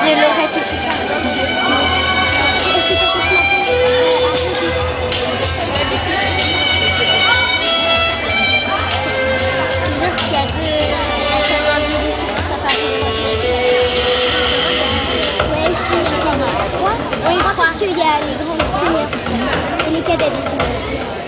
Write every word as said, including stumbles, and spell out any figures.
de Lorette et tout ça. Et c'est pour ça que il y a deux, il y a seulement deux équipes, ça fait ouais, ici il y a quand même trois. Oui, trois parce qu'il y a les grands seniors et les cadets des seniors.